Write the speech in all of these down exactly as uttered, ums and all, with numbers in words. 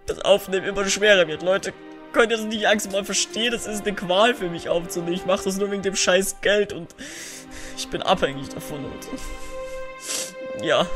das Aufnehmen immer schwerer wird. Leute, könnt ihr das nicht langsam mal verstehen? Das ist eine Qual für mich aufzunehmen. Ich mache das nur wegen dem scheiß Geld und ich bin abhängig davon. Und ja.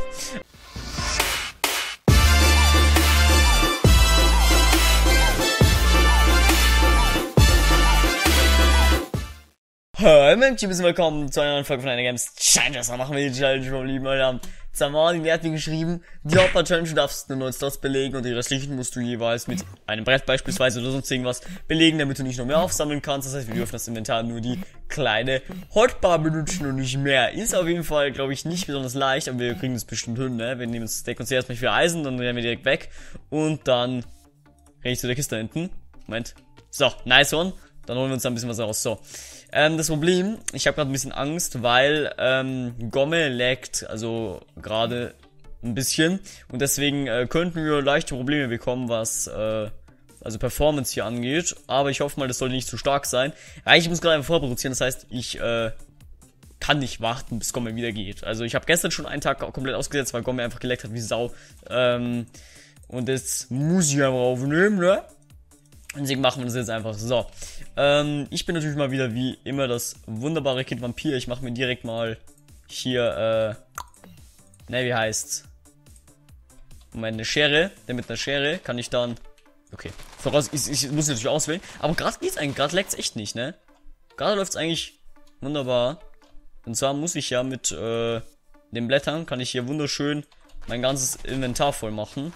Hey Menschen, bist willkommen zu einer neuen Folge von einer Games Challenge. Das machen wir die Challenge, meine lieben Leute. Zamani, der hat mir geschrieben, die Hauptpart-Challenge, du darfst nur neun Slots belegen und die restlichen musst du jeweils mit einem Brett beispielsweise oder sonst irgendwas belegen, damit du nicht noch mehr aufsammeln kannst. Das heißt, wir dürfen das Inventar nur die kleine Hotbar benutzen und nicht mehr. Ist auf jeden Fall, glaube ich, nicht besonders leicht, aber wir kriegen das bestimmt hin, ne? Wir nehmen uns, decken uns erstmal für Eisen, dann rennen wir direkt weg und dann renne ich zu der Kiste da hinten. Moment. So, nice one. Dann holen wir uns da ein bisschen was raus. So. Ähm, das Problem, ich habe gerade ein bisschen Angst, weil ähm, Gomme laggt, also gerade ein bisschen. Und deswegen äh, könnten wir leichte Probleme bekommen, was äh, also Performance hier angeht. Aber ich hoffe mal, das sollte nicht zu stark sein. Ja, ich muss gerade einfach vorproduzieren, das heißt, ich äh, kann nicht warten, bis Gomme wieder geht. Also ich habe gestern schon einen Tag komplett ausgesetzt, weil Gomme einfach geleckt hat wie Sau. Ähm, und das muss ich einfach aufnehmen, ne? Deswegen machen wir das jetzt einfach. So, ähm, ich bin natürlich mal wieder wie immer das wunderbare Kind Vampir. Ich mache mir direkt mal hier, äh, ne, wie heißt's? Moment, eine Schere. Denn mit einer Schere kann ich dann, okay, voraus, ich, ich muss natürlich auswählen. Aber gerade geht's eigentlich, gerade leckt's echt nicht, ne? Gerade läuft's eigentlich wunderbar. Und zwar muss ich ja mit, äh, den Blättern, kann ich hier wunderschön mein ganzes Inventar voll machen.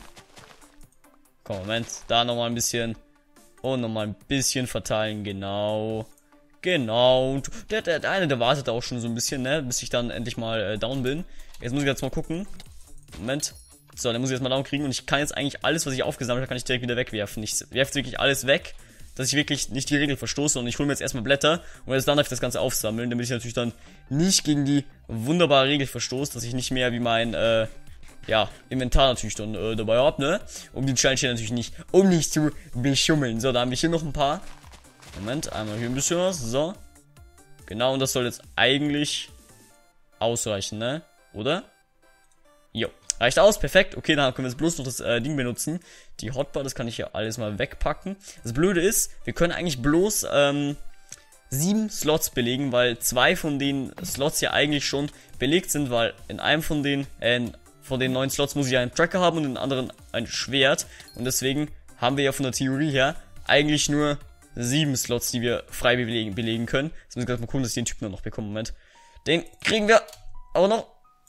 Komm, Moment, da nochmal ein bisschen. Und nochmal ein bisschen verteilen, genau. Genau. Und der, der, der eine, der wartet auch schon so ein bisschen, ne? Bis ich dann endlich mal äh, down bin. Jetzt muss ich jetzt mal gucken. Moment. So, dann muss ich jetzt mal down kriegen. Und ich kann jetzt eigentlich alles, was ich aufgesammelt habe, kann ich direkt wieder wegwerfen. Ich werfe wirklich alles weg, dass ich wirklich nicht die Regel verstoße. Und ich hole mir jetzt erstmal Blätter. Und jetzt dann darf ich das Ganze aufsammeln, damit ich natürlich dann nicht gegen die wunderbare Regel verstoße, dass ich nicht mehr wie mein, äh, ja, Inventar natürlich dann äh, dabei hab, ne? Um die Challenge hier natürlich nicht, um nicht zu beschummeln. So, da haben wir hier noch ein paar. Moment, einmal hier ein bisschen was. So. Genau, und das soll jetzt eigentlich ausreichen, ne? Oder? Jo. Reicht aus, perfekt. Okay, dann können wir jetzt bloß noch das äh, Ding benutzen. Die Hotbar, das kann ich hier alles mal wegpacken. Das Blöde ist, wir können eigentlich bloß, ähm, sieben Slots belegen, weil zwei von den Slots hier eigentlich schon belegt sind, weil in einem von den, äh, in von den neun Slots muss ich einen Tracker haben und in den anderen ein Schwert. Und deswegen haben wir ja von der Theorie her eigentlich nur sieben Slots, die wir frei belegen, belegen können. Jetzt muss ich gerade mal gucken, dass ich den Typen noch bekomme. Moment. Den kriegen wir auch noch.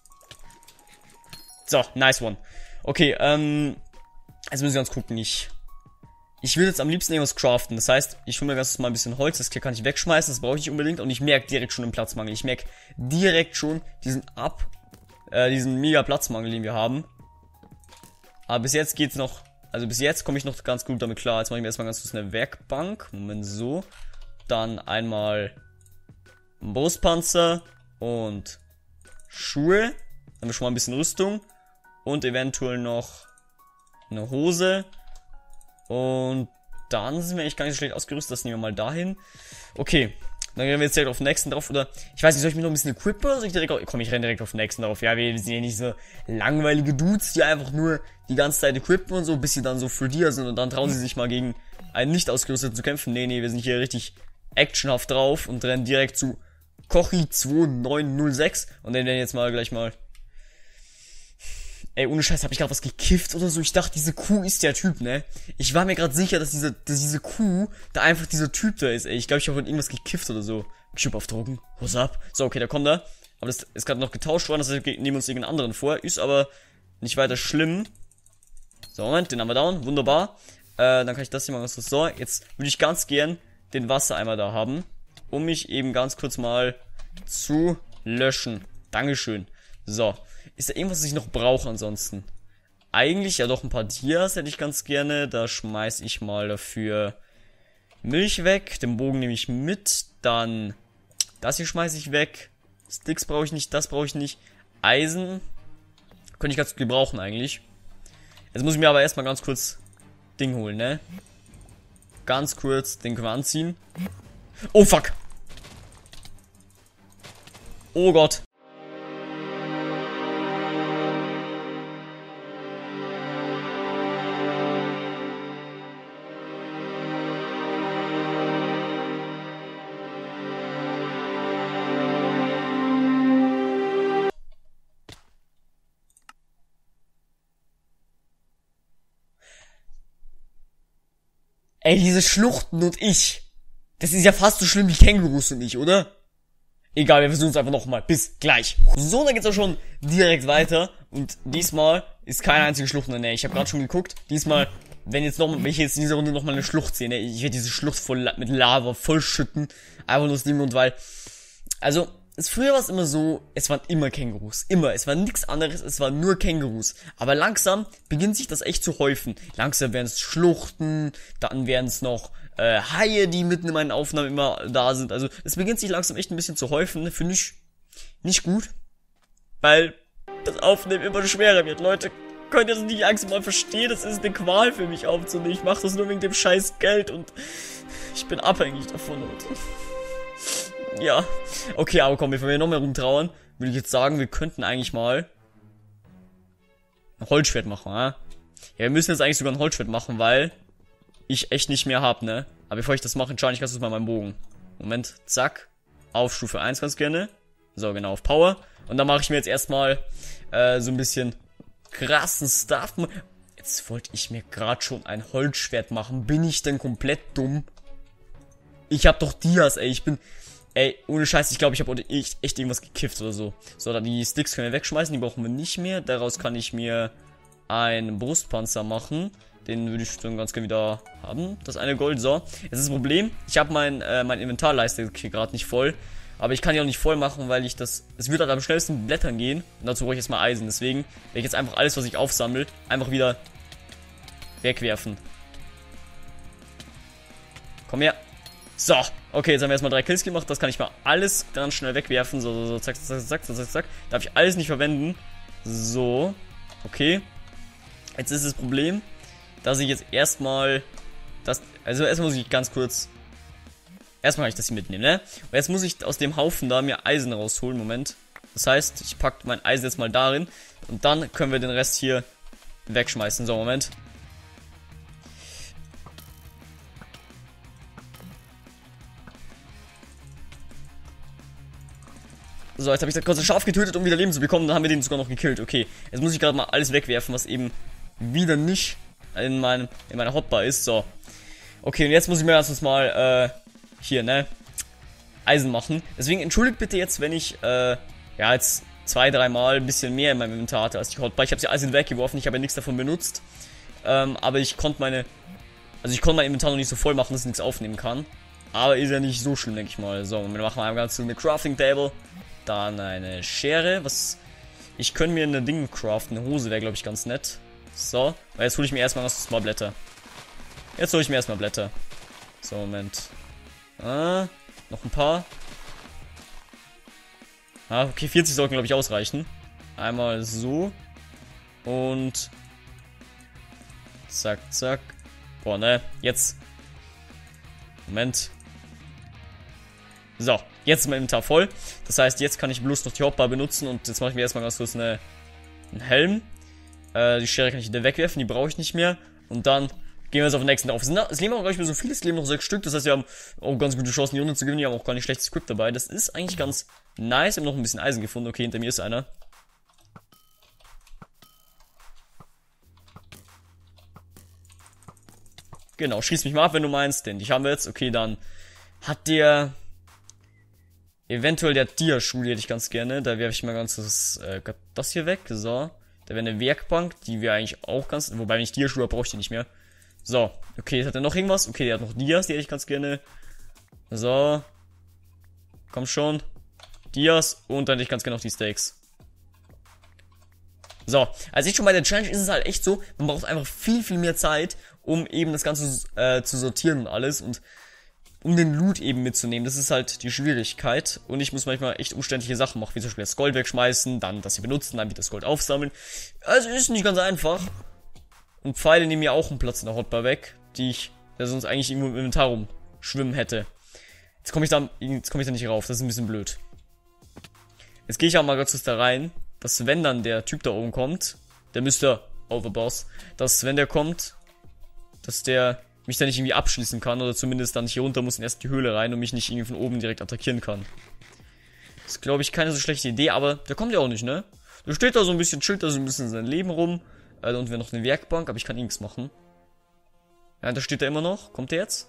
So, nice one. Okay, ähm, jetzt müssen wir ganz gucken. Ich, ich will jetzt am liebsten irgendwas craften. Das heißt, ich hole mir ganz mal ein bisschen Holz. Das kann ich wegschmeißen, das brauche ich nicht unbedingt. Und ich merke direkt schon den Platzmangel. Ich merke direkt schon diesen Ab... diesen mega Platzmangel, den wir haben. Aber bis jetzt geht's noch, also bis jetzt komme ich noch ganz gut damit klar. Jetzt mache ich mir erstmal ganz kurz eine Werkbank. Moment, so. Dann einmal ein Brustpanzer und Schuhe. Dann haben wir schon mal ein bisschen Rüstung. Und eventuell noch eine Hose. Und dann sind wir eigentlich gar nicht so schlecht ausgerüstet. Das nehmen wir mal dahin. Okay. Dann rennen wir jetzt direkt auf den nächsten drauf, oder, ich weiß nicht, soll ich mir noch ein bisschen equippen, oder soll ich direkt auf, komm, ich renne direkt auf den nächsten drauf. Ja, wir sind ja nicht so langweilige Dudes, die einfach nur die ganze Zeit equippen und so, bis sie dann so für dir sind und dann trauen sie sich mal gegen einen nicht ausgerüsteten zu kämpfen. Nee, nee, wir sind hier richtig actionhaft drauf und rennen direkt zu Kochi zwei neun null sechs und dann werden jetzt mal gleich mal, ey, ohne Scheiß, hab ich gerade was gekifft oder so? Ich dachte, diese Kuh ist der Typ, ne? Ich war mir gerade sicher, dass diese, dass diese Kuh da einfach dieser Typ da ist, ey. Ich glaube, ich habe heute irgendwas gekifft oder so. Typ auf Drogen. What's up? So, okay, da kommt er. Aber das ist gerade noch getauscht worden, das heißt, wir nehmen uns irgendeinen anderen vor. Ist aber nicht weiter schlimm. So, Moment, den haben wir down. Wunderbar. Äh, dann kann ich das hier mal was. So, jetzt würde ich ganz gern den Wassereimer da haben, um mich eben ganz kurz mal zu löschen. Dankeschön. So. Ist da irgendwas, was ich noch brauche ansonsten? Eigentlich ja doch ein paar Dias hätte ich ganz gerne. Da schmeiß ich mal dafür Milch weg. Den Bogen nehme ich mit. Dann das hier schmeiße ich weg. Sticks brauche ich nicht, das brauche ich nicht. Eisen könnte ich ganz gut gebrauchen eigentlich. Jetzt muss ich mir aber erstmal ganz kurz Ding holen, ne? Ganz kurz den können wir anziehen. Oh fuck! Oh Gott! Ey, diese Schluchten und ich. Das ist ja fast so schlimm wie Kängurus und ich, oder? Egal, wir versuchen es einfach nochmal. Bis gleich. So, dann geht's auch schon direkt weiter. Und diesmal ist keine einzige Schlucht in der Nähe. Ich habe gerade schon geguckt. Diesmal, wenn jetzt noch, wenn ich jetzt in dieser Runde nochmal eine Schlucht sehe, ne, ich werde diese Schlucht voll mit Lava vollschütten. Einfach nur aus dem Grund, weil, also, es, früher war es immer so, es waren immer Kängurus. Immer. Es war nichts anderes, es waren nur Kängurus. Aber langsam beginnt sich das echt zu häufen. Langsam werden es Schluchten, dann werden es noch äh, Haie, die mitten in meinen Aufnahmen immer da sind. Also es beginnt sich langsam echt ein bisschen zu häufen. Finde ich nicht gut. Weil das Aufnehmen immer schwerer wird. Leute, könnt ihr das nicht langsam mal verstehen? Das ist eine Qual für mich aufzunehmen. Ich mache das nur wegen dem scheiß Geld und ich bin abhängig davon. Und ja, okay, aber komm, bevor wir noch mehr rumtrauern, würde ich jetzt sagen, wir könnten eigentlich mal ein Holzschwert machen, ja? Ja, wir müssen jetzt eigentlich sogar ein Holzschwert machen, weil ich echt nicht mehr hab, ne? Aber bevor ich das mache, entscheide ich ganz kurz mal meinen Bogen. Moment, zack, auf Stufe eins ganz gerne. So, genau, auf Power. Und dann mache ich mir jetzt erstmal äh, so ein bisschen krassen Stuff. Jetzt wollte ich mir gerade schon ein Holzschwert machen. Bin ich denn komplett dumm? Ich hab doch Dias, ey, ich bin... Ey, ohne Scheiß, ich glaube, ich habe echt, echt irgendwas gekifft oder so. So, dann die Sticks können wir wegschmeißen, die brauchen wir nicht mehr. Daraus kann ich mir einen Brustpanzer machen. Den würde ich dann ganz gerne wieder haben. Das eine Gold, so. Jetzt ist das Problem, ich habe mein, äh, mein Inventarleiste hier gerade nicht voll. Aber ich kann die auch nicht voll machen, weil ich das... Es wird halt am schnellsten Blättern gehen. Und dazu brauche ich jetzt mal Eisen. Deswegen werde ich jetzt einfach alles, was ich aufsammle, einfach wieder wegwerfen. Komm her. So, okay, jetzt haben wir erstmal drei Kills gemacht. Das kann ich mal alles ganz schnell wegwerfen. So, so, so, zack, zack, zack, zack, zack, zack. Darf ich alles nicht verwenden. So, okay. Jetzt ist das Problem, dass ich jetzt erstmal das, also erstmal muss ich ganz kurz, erstmal kann ich das hier mitnehmen, ne? Und jetzt muss ich aus dem Haufen da mir Eisen rausholen, Moment. Das heißt, ich packe mein Eisen jetzt mal darin und dann können wir den Rest hier wegschmeißen. So, Moment. So, jetzt habe ich das kurze Schaf getötet, um wieder Leben zu bekommen. Dann haben wir den sogar noch gekillt. Okay, jetzt muss ich gerade mal alles wegwerfen, was eben wieder nicht in, meinem, in meiner Hotbar ist. So. Okay, und jetzt muss ich mir erstens mal, äh, hier, ne, Eisen machen. Deswegen entschuldigt bitte jetzt, wenn ich, äh, ja, jetzt zwei, dreimal ein bisschen mehr in meinem Inventar hatte als die Hotbar. Ich habe sie alles weggeworfen, ich habe ja nichts davon benutzt. Ähm, aber ich konnte meine, also ich konnte mein Inventar noch nicht so voll machen, dass ich nichts aufnehmen kann. Aber ist ja nicht so schlimm, denke ich mal. So, und wir machen einmal ganz eine Crafting Table. Dann eine Schere, was... Ich könnte mir eine Ding craften, eine Hose wäre, glaube ich, ganz nett. So, weil jetzt hole ich mir erstmal noch mal Blätter. Jetzt hole ich mir erstmal Blätter. So, Moment. Ah, noch ein paar. Ah, okay, vierzig sollten, glaube ich, ausreichen. Einmal so. Und... Zack, zack. Boah, ne, jetzt... Moment. So, jetzt ist mein Inventar voll. Das heißt, jetzt kann ich bloß noch die Hotbar benutzen. Und jetzt mache ich mir erstmal ganz kurz eine, einen Helm. Äh, die Schere kann ich wieder wegwerfen, die brauche ich nicht mehr. Und dann gehen wir jetzt auf den nächsten auf. Es, sind, es leben auch gar nicht mehr so viele, es leben noch sechs Stück. Das heißt, wir haben auch ganz gute Chancen, die Runde zu gewinnen. Wir haben auch gar nicht schlechtes Script dabei. Das ist eigentlich ganz nice. Wir haben noch ein bisschen Eisen gefunden. Okay, hinter mir ist einer. Genau, schieß mich mal ab, wenn du meinst. Denn die haben wir jetzt. Okay, dann hat der... Eventuell der Dia-Schule hätte ich ganz gerne. Da werfe ich mal ganz das, äh, das hier weg. So. Da wäre eine Werkbank, die wir eigentlich auch ganz... Wobei, wenn ich Dia-Schule habe, brauche ich die nicht mehr. So. Okay, jetzt hat er noch irgendwas. Okay, der hat noch Dias, die hätte ich ganz gerne. So. Komm schon. Dias. Und dann hätte ich ganz gerne noch die Steaks. So. Also ich schon bei der Challenge ist es halt echt so, man braucht einfach viel, viel mehr Zeit, um eben das Ganze äh, zu sortieren und alles. Und um den Loot eben mitzunehmen. Das ist halt die Schwierigkeit. Und ich muss manchmal echt umständliche Sachen machen, wie zum Beispiel das Gold wegschmeißen, dann das hier benutzen, dann wieder das Gold aufsammeln. Also ist nicht ganz einfach. Und Pfeile nehmen ja auch einen Platz in der Hotbar weg, die ich, der sonst eigentlich irgendwo im Inventar rumschwimmen hätte. Jetzt komme ich da, jetzt komme ich da nicht rauf, das ist ein bisschen blöd. Jetzt gehe ich auch mal ganz kurz da rein, dass wenn dann der Typ da oben kommt, der Mister Overboss, dass wenn der kommt, dass der mich dann nicht irgendwie abschließen kann oder zumindest dann nicht hier runter muss und erst die Höhle rein und mich nicht irgendwie von oben direkt attackieren kann. Das ist, glaube ich, keine so schlechte Idee, aber der kommt ja auch nicht, ne? Der steht da so ein bisschen, chillt da so ein bisschen sein Leben rum. Äh, und wir noch eine Werkbank, aber ich kann nichts machen. Ja, da steht er immer noch. Kommt der jetzt?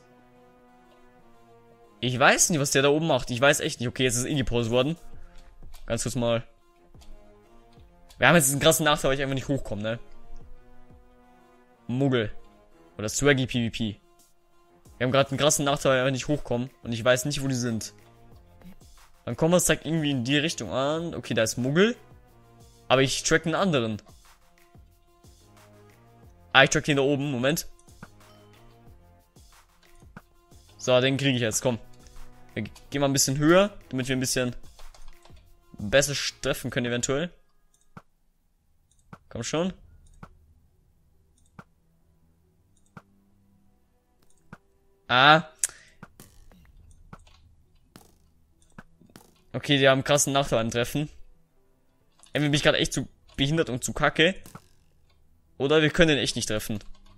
Ich weiß nicht, was der da oben macht. Ich weiß echt nicht. Okay, jetzt ist in die Pause worden. Ganz kurz mal. Wir haben jetzt einen krassen Nachteil, weil ich einfach nicht hochkomme, ne? Muggel. Oder Swaggy PvP. Wir haben gerade einen krassen Nachteil, weil wir einfach nicht hochkommen. Und ich weiß nicht, wo die sind. Dann kommen wir es zeigt irgendwie in die Richtung an. Okay, da ist Muggel. Aber ich track einen anderen. Ah, ich track den da oben. Moment. So, den kriege ich jetzt. Komm. Wir gehen mal ein bisschen höher, damit wir ein bisschen besser treffen können eventuell. Komm schon. Ah. Okay, die haben einen krassen Nachteil an Treffen. Entweder bin ich gerade echt zu behindert und zu kacke. Oder wir können den echt nicht treffen.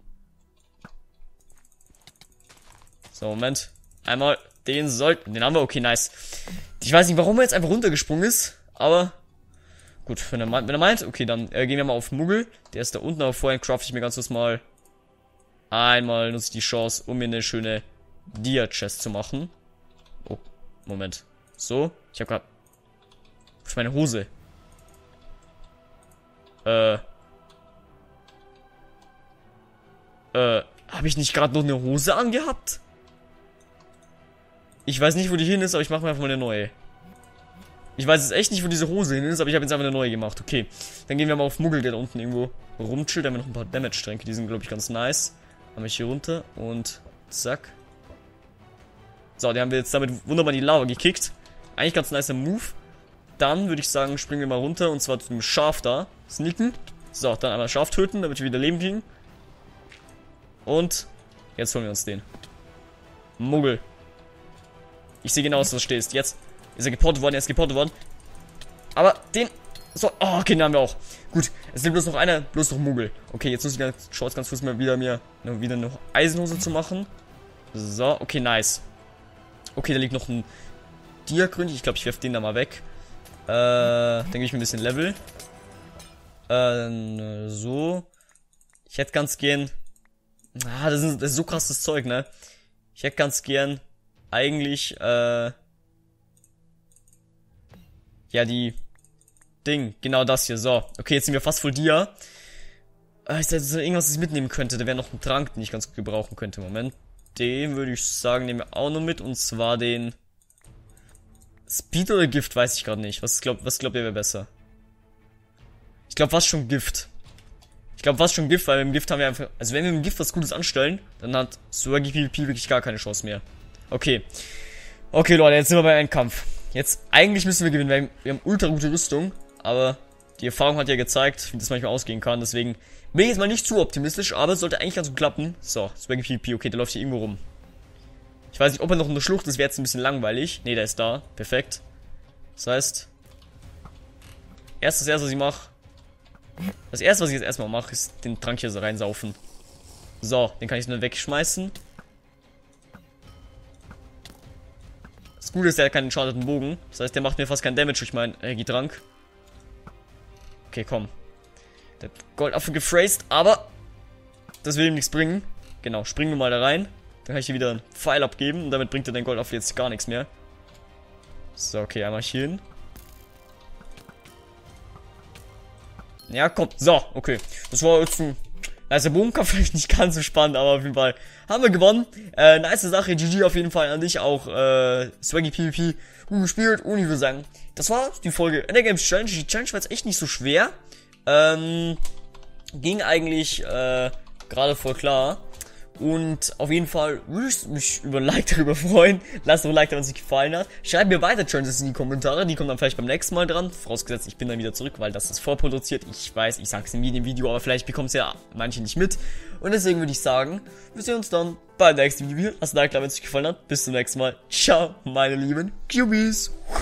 So, Moment. Einmal den sollten. Den haben wir. Okay, nice. Ich weiß nicht, warum er jetzt einfach runtergesprungen ist. Aber gut, wenn er, wenn er meint. Okay, dann äh, gehen wir mal auf Muggel. Der ist da unten. Aber vorhin crafte ich mir ganz kurz mal. Einmal nutze ich die Chance, um mir eine schöne Dia-Chest zu machen. Oh, Moment. So. Ich habe gerade. Wo ist meine Hose? Äh. Äh. Habe ich nicht gerade noch eine Hose angehabt? Ich weiß nicht, wo die hin ist, aber ich mache mir einfach mal eine neue. Ich weiß jetzt echt nicht, wo diese Hose hin ist, aber ich habe jetzt einfach eine neue gemacht. Okay. Dann gehen wir mal auf Muggel, der da unten irgendwo rumchillt. Da haben wir noch ein paar Damage-Tränke. Die sind, glaube ich, ganz nice. Haben wir hier runter und zack. So, die haben wir jetzt damit wunderbar in die Lava gekickt. Eigentlich ganz nicer Move. Dann würde ich sagen, springen wir mal runter und zwar zu dem Schaf da. Sneaken. So, dann einmal Schaf töten, damit wir wieder Leben kriegen. Und jetzt holen wir uns den. Muggel. Ich sehe genau, was du stehst. Jetzt ist er geportet worden, er ist geportet worden. Aber den... So, oh, okay, den haben wir auch. Gut, es nimmt bloß noch einer, bloß noch Muggel. Okay, jetzt muss ich ganz, schaut ganz kurz mal wieder mir wieder eine Eisenhose zu machen. So, okay, nice. Okay, da liegt noch ein Diagründ. Ich glaube, ich werfe den da mal weg. Äh, dann gebe ich mir ein bisschen Level. Äh, so. Ich hätte ganz gern... Ah, das ist, das ist so krasses Zeug, ne? Ich hätte ganz gern eigentlich, äh... ja, die... Ding, genau das hier, so. Okay, jetzt sind wir fast voll Dia. Äh, ist da so irgendwas, was ich mitnehmen könnte? Da wäre noch ein Trank, den ich ganz gut gebrauchen könnte. Moment. Den würde ich sagen, nehmen wir auch noch mit. Und zwar den... Speed oder Gift, weiß ich gerade nicht. Was glaubt, was glaubt ihr wäre besser? Ich glaube fast schon Gift. Ich glaube fast schon Gift, weil mit dem Gift haben wir einfach... Also wenn wir mit dem Gift was Gutes anstellen, dann hat Swaggy PvP wirklich gar keine Chance mehr. Okay. Okay, Leute, jetzt sind wir bei einem Kampf. Jetzt, eigentlich müssen wir gewinnen, weil wir haben ultra gute Rüstung. Aber die Erfahrung hat ja gezeigt, wie das manchmal ausgehen kann. Deswegen bin ich jetzt mal nicht zu optimistisch, aber es sollte eigentlich ganz gut klappen. So, Swaggy PvP, okay, der läuft hier irgendwo rum. Ich weiß nicht, ob er noch in der Schlucht ist, wäre jetzt ein bisschen langweilig. Ne, der ist da. Perfekt. Das heißt, erstes, erste, was ich mache, das erste, was ich jetzt erstmal mache, ist den Trank hier so reinsaufen. So, den kann ich nur wegschmeißen. Das Gute ist, der hat keinen schadenden Bogen. Das heißt, der macht mir fast keinen Damage durch meinen Energietrank. Okay, komm. Der hat Goldapfel gefraced, aber das will ihm nichts bringen. Genau, springen wir mal da rein. Dann kann ich hier wieder einen Pfeil abgeben und damit bringt er den Goldapfel jetzt gar nichts mehr. So, okay, einmal hier hin. Ja, komm. So, okay. Das war jetzt ein nicer Bogenkampf, vielleicht nicht ganz so spannend, aber auf jeden Fall haben wir gewonnen. Äh, nice Sache. G G auf jeden Fall an dich auch. Äh, Swaggy PvP. Gut gespielt. Und ich würde sagen, das war die Folge Ender Games Challenge. Die Challenge war jetzt echt nicht so schwer. Ähm, ging eigentlich äh, gerade voll klar. Und auf jeden Fall würde ich mich über ein Like darüber freuen. Lasst doch ein Like da, wenn es euch gefallen hat. Schreibt mir weiter Challenges in die Kommentare. Die kommen dann vielleicht beim nächsten Mal dran. Vorausgesetzt, ich bin dann wieder zurück, weil das ist vorproduziert. Ich weiß, ich sag's in jedem Video, aber vielleicht bekommt es ja manche nicht mit. Und deswegen würde ich sagen, wir sehen uns dann beim nächsten Video. Lasst ein Like da, wenn es euch gefallen hat. Bis zum nächsten Mal. Ciao, meine lieben Cubies.